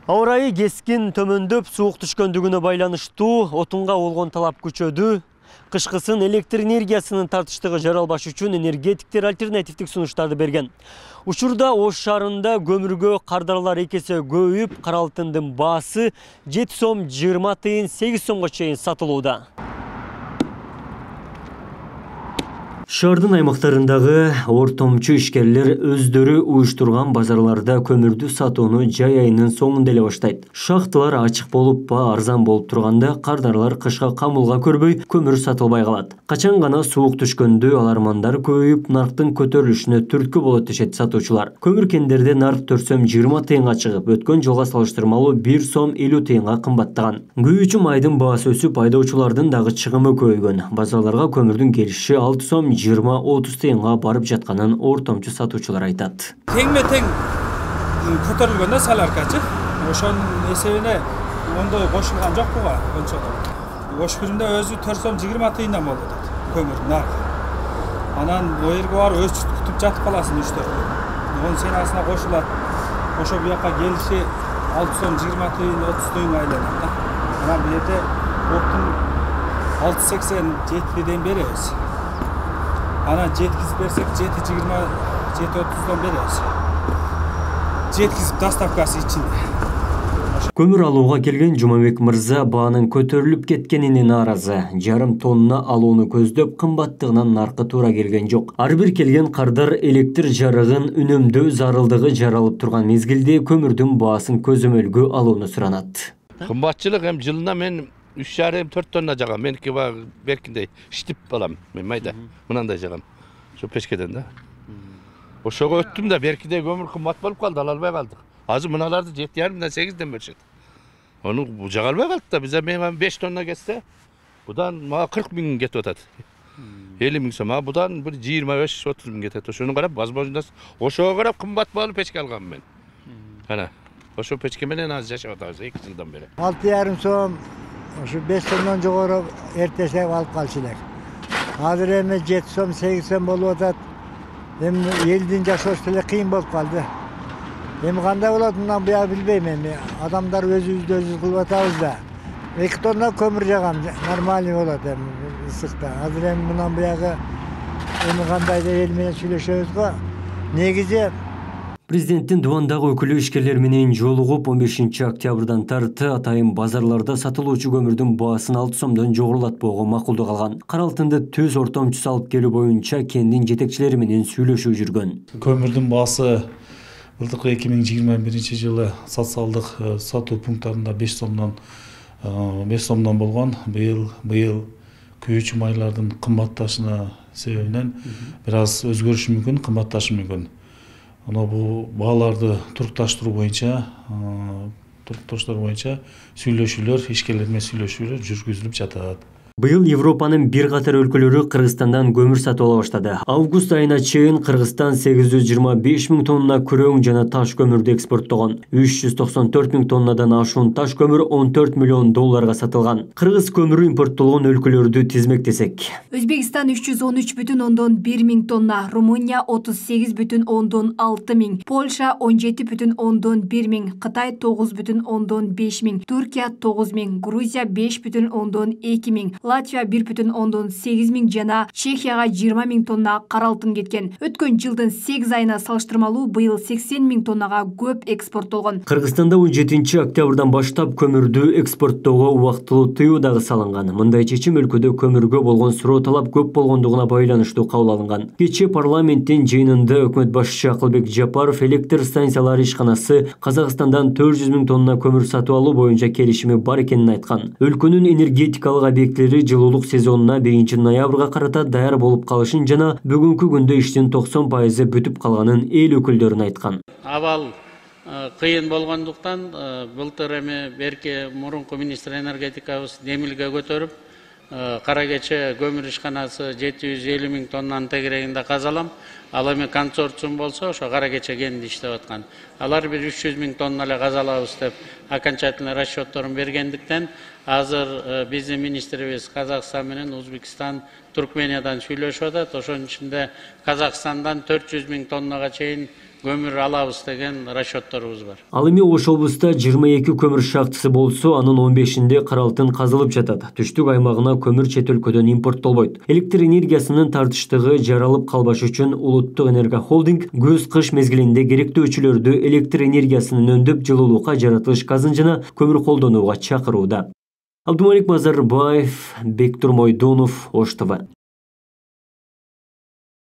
Ауа райы кескин төмөндөп, суук түшкөндүгүнө байланыштуу отунга болгон талап күчөдү. Кышкысын электр энергиясынын тартыштыгы жаралбаш үчүн энергетиктер альтернативдик сунуштарды берген. Учурда Ош шаарында көмүргө кардарлар 2 эсе көбөйүп, кара алтындын баасы 7 сом 20 тыйын 8 сомго чейин сатылууда. Шаардын аймактарындагы ортомчу ишкерлер өздөрү уюштурган базарларда көмүрдү сатууну жай айынын соңунда эле баштайт. Шахталар ачык болуп, ба арзан болуп турганда, кардарлар кышка камылга көрбөй, көмүр сатылбай калат. Качан гана суук түшкөндө алармандар көбөйүп, нарктын көтөрүлүшүнө түрткү болот дешет сатуучулар. Көмүр кендерде нарк 4 сом 20 тыйынга чыгып, өткөн жылга салыштырмалуу 1 сом 50 тыйынга кымбаттаган. Күйүүчү майдын баасы өсүп, айдоочулардын дагы чыгымы көбөйгөн. Базарларга көмүрдүн келиши 6 сом 20-30 тыйынга барып жатканын ортомчу сатуучулар айтат. Тең-тең көтөрүлгөндө саларкачы. Ошонун эсебине ондой кошулган жок буга өлчөдө. Ош биринде өзү 4 сом 20 тыйындан болуп атат көмүр наркы. Анан оерге барып өз күтүп жатып каласың 3-4 күн. Онун сенасына кошулат. Ошо буяка келиши 6 сом 20 тыйын 30 тыйынга айланат да. Анан бул жерде оттун 6.80-7'den беребиз. Ana жеткизип берсек 7.20 7.30'dan беребиз. Жеткизип доставкасы ичинде. Көмүр алууга келген Жумабек мырза баанын көтөрүлүп кеткенине нааразы. Жарым тонна алууну көздөп, кымбаттыгынан наркы туура келген жок. Ар бир келген кардар электр жарыгын үнөмдөө зарылдыгы жаралып турган мезгилде көмүрдүн баасын көзөмөлгө алууну суранат. Кымбатчылык эми жылына мен 3,5-4 тонна жагам. Меники беркиндей иштип балам. Мен майда мынандай жагам. Şu пешкеден да. Ошого өттүм да беркиде көмүр кымбат болуп калды, ала албай калдык. Азыр мыналарды 7,5-дан 8'den беришет. Onu жага албай калдык да. Бизе мен 5 тонна кетсе, будан мага 40 миң кетип атат. 50 миң сом, будан бир 25-30 миң кетет. Ошону карап, возможность ошого карап кымбат болуп пешке алгам мен. Ana. Ошо пешке менен азыр жашап атабыз 2 жылдан бери. 6,5 сом Şu 5 somdan jogorу эртесек алып калчылар. Азыр эми 7 сом 8 сом болуп атат. Эми элдин жашоосу деле кыйын болуп калды. Эми кандай болот мындан буяк билбейм эми. Адамдар өзүбүздү өзүбүз кылып атабыз да. 2 тонна көмүр жагам нормальный болот эми ысыкта. Азыр эми мындан буягы эми кандайда эл менен сүйлөшөбүз го. Негизи Президенттин дубандагы өкүлү ишкерлер менен жолугуп 15 октябрдан тарты атайын базарларда сатылуучу көмүрдүн баасын 6 сомдон жогорулатпоого макулдук алган. Кара алтынды төз ортомчусу алып келүү боюнча кендин жетекчилери менен сүйлөшүп жүргөн. Көмүрдүн баасы былтыркы 2021 жылы социалдык сатуу пункттарында 5 сомдон болгон. Быйыл күйүүчү майлардын кымбатташына себебинен бир аз өзгөрүшү мүмкүн, кымбатташы мүмкүн. Bu bağlarda turuktaştırı boyunca süйлөшүүлөр, ишкерлермен süйлөшүүлөр жүргүзүлүп жатат. Быйыл Европанын бир катар өлкөлөрү Кыргызстандан көмүр сатып ала баштады. Август айына чейин Кыргызстан 825 миң тонна күрөң жана таш көмүрдү экспорттогон. 394 миң тоннадан ашуун таш көмүр 14 миллион долларга сатылган. Кыргыз көмүрү импорттолгон өлкөлөрдү тизмектесек. Өзбекстан 313,1 миң тонна, Румыния 38,6 миң, Польша 17,1 миң, Кытай 9,5 миң, Түркия 9 миң, Грузия 5,2 миң, Латвия 1,8 миң жана Чехияга 20 миң тонна кара алтын кеткен. Өткөн жылдын 8 айына салыштырмалуу быйыл 80 миң тоннага көп экспорттолгон. Кыргызстанда 17 октябрдан баштап көмүрдү экспорттоого убактылуу тыюу дагы салынган. Мындай чечим өлкөдө көмүргө болгон суроо талап көп болгондугуна байланыштуу кабыл алынган. Кечээ парламенттин жыйынында өкмөт башчысы Акылбек Жапаров электр станциялары ишканасы Казакстандан 400 миң тонна көмүр сатып алуу боюнча келишими бар экенин айткан. Өлкөнүн энергетикалык объекттери жылуулук сезонуна 1 ноябрга карата даяр болуп калышын жана бүгүнкү күндө иштин 90% бүтүп калганын эл өкүлдөрүнө айткан. Абал кыйын болгондуктан былтыр эми берки мурунку министр энергетикабыз Демилге көтөрүп, кара кече көмүр ишканасы 750 миң тоннанын тегерегинде казалам. Ал эми консорциум болсо, ошо кара кече кенди иштеп аткан. Алар бир 300 миң тонна эле казалабыз деп окончательный расчетторун бергендиктен, азыр биздин министрибиз Казакстан менен Өзбекстан, Туркмениядан сүйлөшүп атат. Ошонун ичинде Казакстандан 400 миң тоннага чейин көмүр алабыз деген расчетторубуз бар. Ал эми Ош облуста 22 көмүр шахтасы болсо, анын 15-inde кара алтын казылып жатат. Түштүк аймагына көмүр чет өлкөдөн импорттолбойт. Электр энергиясынын тартыштыгы жаралып калбаш үчүн Улуттук энерго холдинг көз-кыш мезгилинде керектөөчүлөрдү электр энергиясын өндүп, жылуулукка жаратылыш газын жана көмүр колдонууга чакырууда. Абдумалик Мазарбаев, Бектур Мойдунов, Ош ТВ.